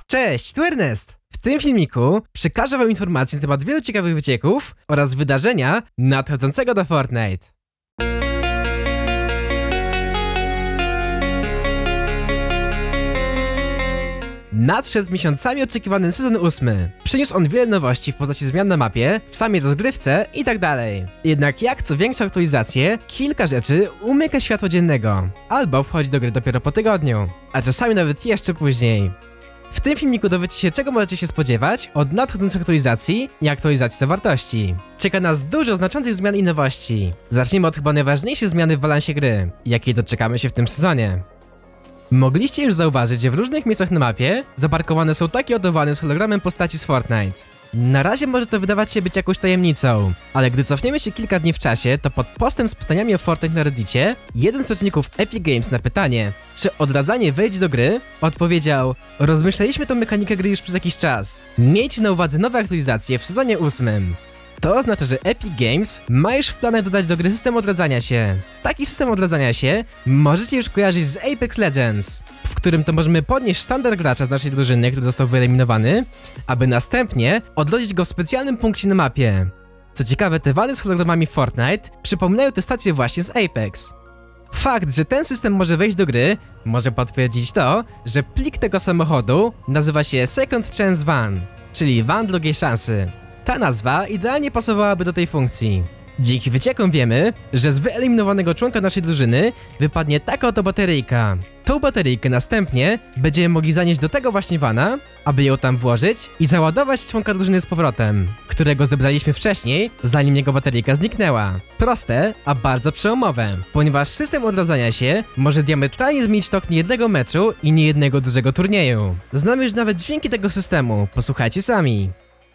Cześć, tu Ernest! W tym filmiku przekażę wam informacje na temat wielu ciekawych wycieków oraz wydarzenia nadchodzącego do Fortnite. Nadszedł miesiącami oczekiwany sezon 8. Przyniósł on wiele nowości w postaci zmian na mapie, w samej rozgrywce i tak dalej. Jednak jak co większe aktualizacje, kilka rzeczy umyka światło dziennego, albo wchodzi do gry dopiero po tygodniu, a czasami nawet jeszcze później. W tym filmiku dowiecie się, czego możecie się spodziewać od nadchodzących aktualizacji i aktualizacji zawartości. Czeka nas dużo znaczących zmian i nowości. Zacznijmy od chyba najważniejszej zmiany w balansie gry, jakiej doczekamy się w tym sezonie. Mogliście już zauważyć, że w różnych miejscach na mapie zaparkowane są takie oto vany z hologramem postaci z Fortnite. Na razie może to wydawać się być jakąś tajemnicą, ale gdy cofniemy się kilka dni w czasie, to pod postem z pytaniami o Fortnite na Reddicie, jeden z pracowników Epic Games na pytanie, czy odradzanie wejdzie do gry, odpowiedział: rozmyślaliśmy tą mechanikę gry już przez jakiś czas. Miejcie na uwadze nowe aktualizacje w sezonie 8. To oznacza, że Epic Games ma już w planach dodać do gry system odradzania się. Taki system odradzania się możecie już kojarzyć z Apex Legends, w którym to możemy podnieść sztandar gracza z naszej drużyny, który został wyeliminowany, aby następnie odrodzić go w specjalnym punkcie na mapie. Co ciekawe, te wady z hologramami Fortnite przypominają te stacje właśnie z Apex. Fakt, że ten system może wejść do gry, może potwierdzić to, że plik tego samochodu nazywa się Second Chance Van, czyli van drugiej szansy. Ta nazwa idealnie pasowałaby do tej funkcji. Dzięki wyciekom wiemy, że z wyeliminowanego członka naszej drużyny wypadnie taka oto bateryjka. Tą bateryjkę następnie będziemy mogli zanieść do tego właśnie vana, aby ją tam włożyć i załadować członka drużyny z powrotem, którego zebraliśmy wcześniej, zanim jego bateryjka zniknęła. Proste, a bardzo przełomowe, ponieważ system odradzania się może diametralnie zmienić tok niejednego meczu i niejednego dużego turnieju. Znamy już nawet dźwięki tego systemu, posłuchajcie sami.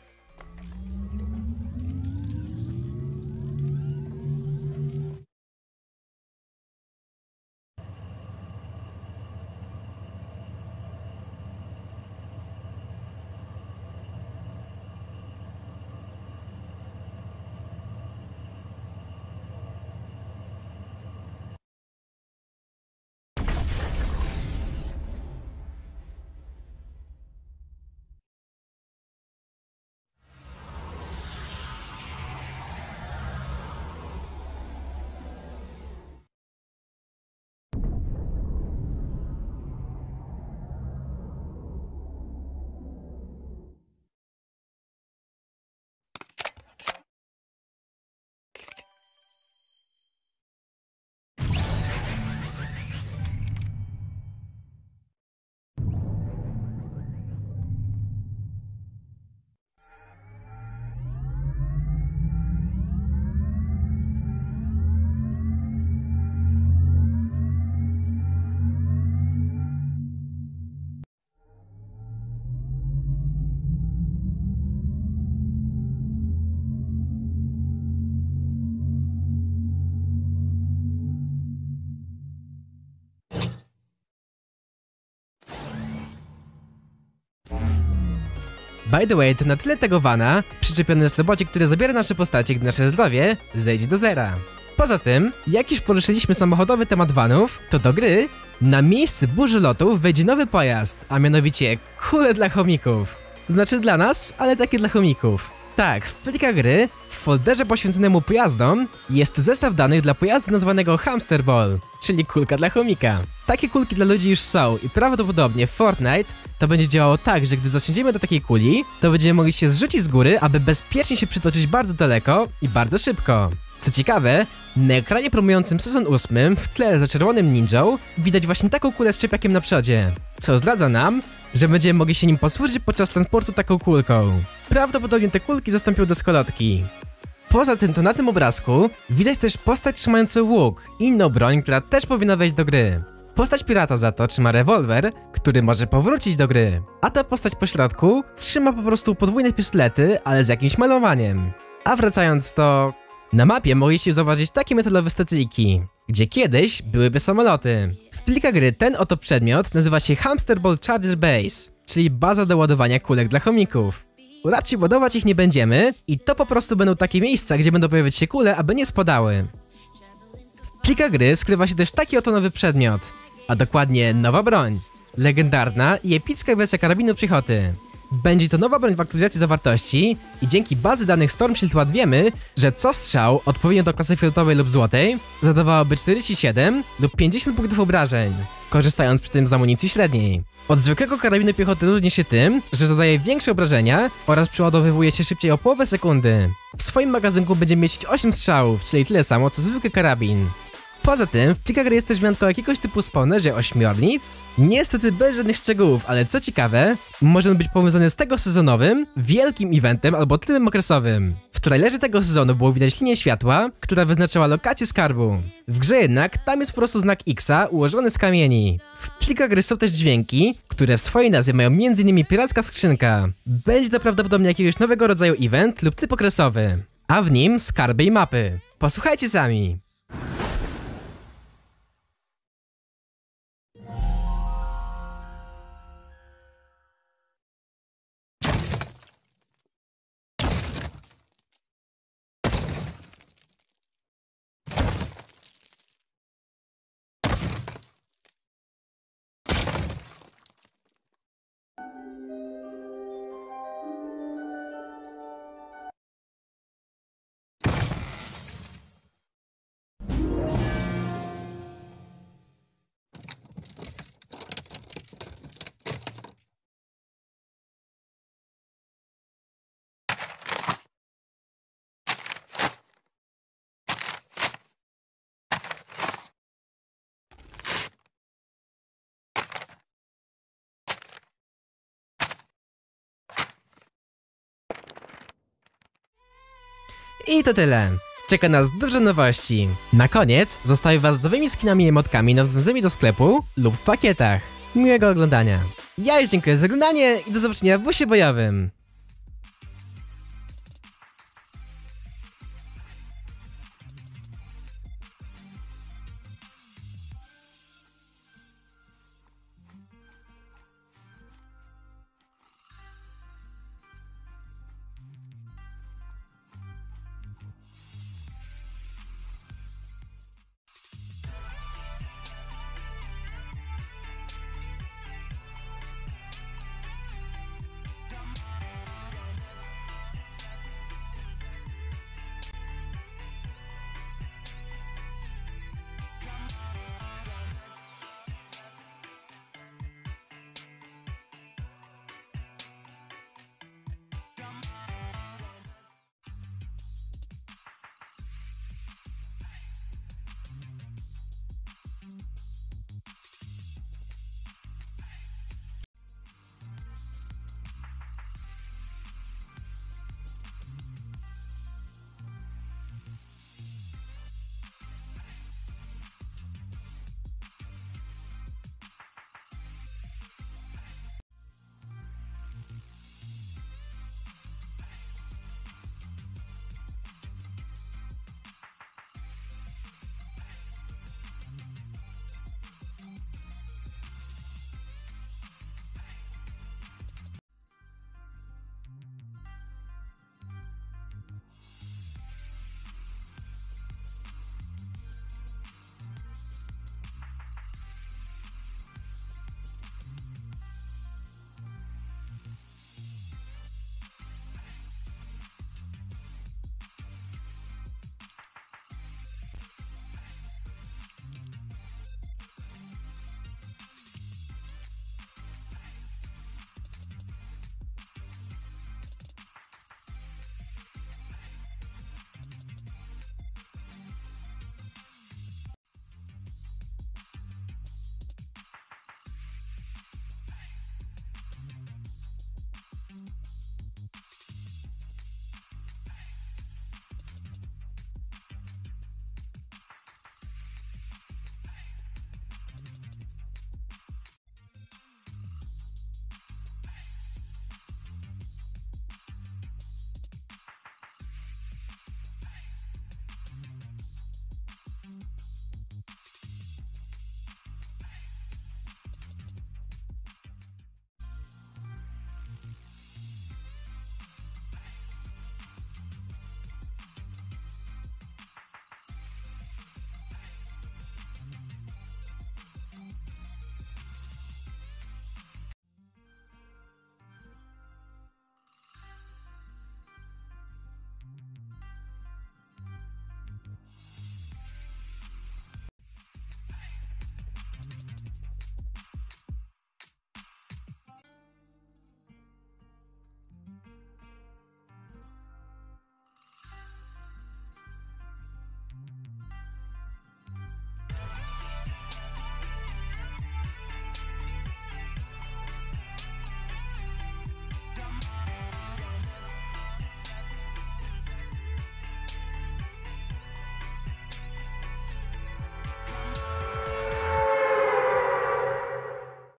By the way, to na tyle tego vana przyczepiony jest robocik, który zabiera nasze postacie, gdy nasze zdrowie zejdzie do zera. Poza tym, jak już poruszyliśmy samochodowy temat vanów, to do gry na miejsce burzy lotów wejdzie nowy pojazd, a mianowicie kule dla chomików. Znaczy dla nas, ale takie dla chomików. Tak, w plikach gry, w folderze poświęconemu pojazdom, jest zestaw danych dla pojazdu nazwanego Hamster Ball, czyli kulka dla chomika. Takie kulki dla ludzi już są i prawdopodobnie w Fortnite to będzie działało tak, że gdy zasiądziemy do takiej kuli, to będziemy mogli się zrzucić z góry, aby bezpiecznie się przytoczyć bardzo daleko i bardzo szybko. Co ciekawe, na ekranie promującym sezon 8 w tle za czerwonym ninją widać właśnie taką kulę z czepiakiem na przodzie, co zdradza nam, że będziemy mogli się nim posłużyć podczas transportu taką kulką. Prawdopodobnie te kulki zastąpią deskolotki. Poza tym to na tym obrazku widać też postać trzymającą łuk i inną broń, która też powinna wejść do gry. Postać pirata za to trzyma rewolwer, który może powrócić do gry. A ta postać po środku trzyma po prostu podwójne pistolety, ale z jakimś malowaniem. A wracając to... Na mapie mogliście zauważyć takie metalowe stacyjki, gdzie kiedyś byłyby samoloty. W plikach gry ten oto przedmiot nazywa się Hamster Ball Charger Base, czyli baza do ładowania kulek dla chomików. Raczej ładować ich nie będziemy i to po prostu będą takie miejsca, gdzie będą pojawiać się kule, aby nie spadały. W plikach gry skrywa się też taki oto nowy przedmiot, a dokładnie nowa broń. legendarna i epicka wersja karabinu piechoty. Będzie to nowa broń w aktualizacji zawartości i dzięki bazy danych Storm Shield Ład wiemy, że co strzał odpowiednio do klasy fioletowej lub złotej zadawałoby 47 lub 50 punktów obrażeń, korzystając przy tym z amunicji średniej. Od zwykłego karabinu piechoty różni się tym, że zadaje większe obrażenia oraz przeładowywuje się szybciej o połowę sekundy. W swoim magazynku będzie mieścić 8 strzałów, czyli tyle samo co zwykły karabin. Poza tym, w plikach gry jest też wzmianka o jakiegoś typu spawnerze ośmiornic. Niestety bez żadnych szczegółów, ale co ciekawe, może on być powiązany z tego sezonowym, wielkim eventem albo trybem okresowym. W trailerze tego sezonu było widać linię światła, która wyznaczała lokację skarbu. W grze jednak tam jest po prostu znak X ułożony z kamieni. W plikach gry są też dźwięki, które w swojej nazwie mają m.in. piracka skrzynka. Będzie to prawdopodobnie jakiegoś nowego rodzaju event lub tryb okresowy, a w nim skarby i mapy. Posłuchajcie sami. I to tyle. Czeka nas dużo nowości. Na koniec zostawię was z nowymi skinami i emotkami należącymi do sklepu lub w pakietach. Miłego oglądania. Ja już dziękuję za oglądanie i do zobaczenia w busie bojowym.